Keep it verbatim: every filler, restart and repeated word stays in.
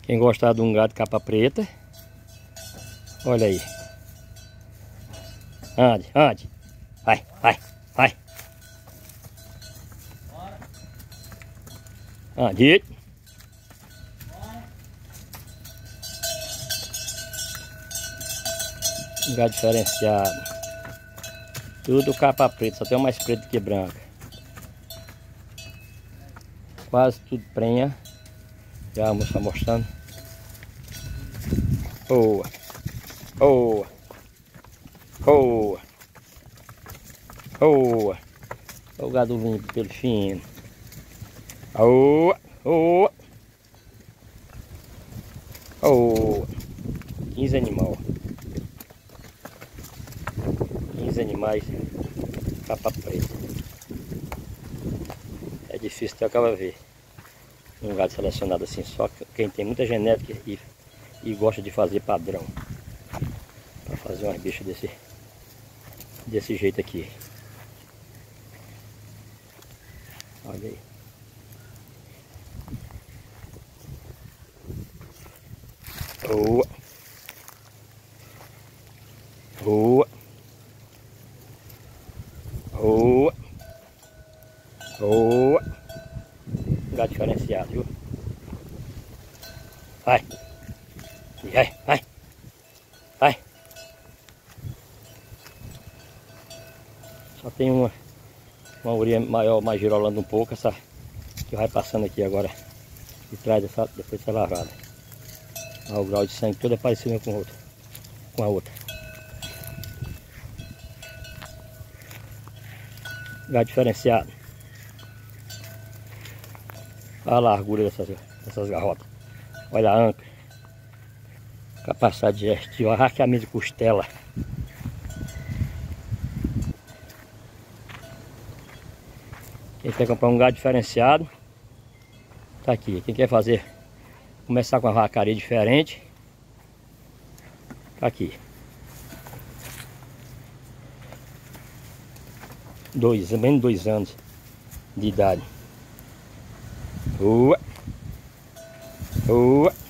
Quem gostar de um gado capa preta, olha aí. Ande, ande. Vai, vai, vai. Ande. Um gado diferenciado. Tudo capa preta, só tem um mais preto que branca. Quase tudo prenha. Já a moça mostrando. Boa. Boa. Boa. Boa. Olha o gado limpo, pelo fino. Boa. Boa. Boa. quinze animais. quinze animais capa preta. É difícil ter aquela ver um gado selecionado assim, só quem tem muita genética e, e gosta de fazer padrão para fazer umas bichas desse desse jeito aqui. Olha aí. Boa. Boa. Boa. Boa. Gado diferenciado, viu? Vai. Vai, vai. Vai. Só tem uma uma orelha maior, mais girolando um pouco, essa que vai passando aqui agora de trás dessa, depois dessa lavada. Ah, o grau de sangue todo é parecido com o outro, com a outra. Gado diferenciado. Olha a largura dessas, dessas garrotas. Olha a anca. Capacidade digestiva, arranqueamento de costela. Quem quer comprar um gado diferenciado, tá aqui. Quem quer fazer, começar com uma vacaria diferente, tá aqui. Dois, menos dois anos de idade. Boa. Boa.